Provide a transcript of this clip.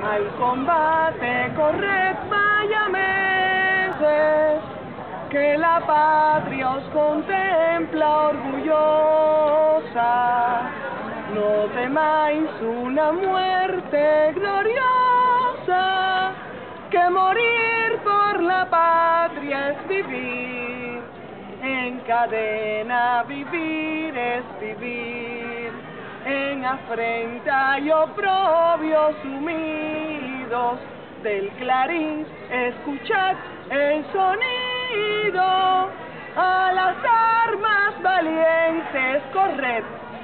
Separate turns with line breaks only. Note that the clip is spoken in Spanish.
Al combate corred bayameses, que la patria os contempla orgullosa. No temáis una muerte gloriosa, que morir por la patria es vivir. En cadena vivir es vivir, en afrenta y oprobios sumidos, del clarín escuchad el sonido. A las armas valientes corred,